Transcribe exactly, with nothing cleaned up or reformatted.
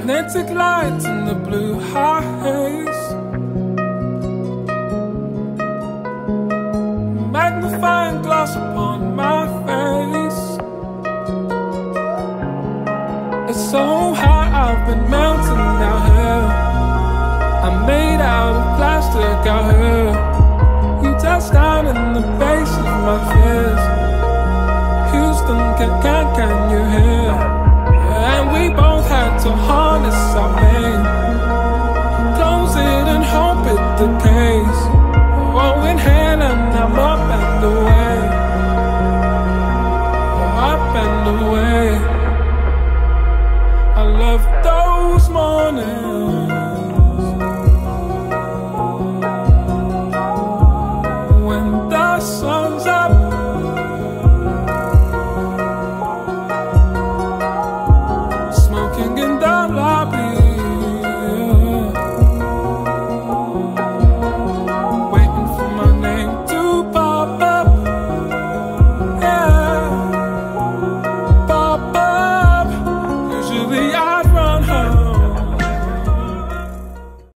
Magnetic lights in the blue haze, magnifying glass upon my face. It's so hot, I've been melting down here. I'm made out of plastic out here. You touch down in the base of my fears. Houston, can, can, can you hear?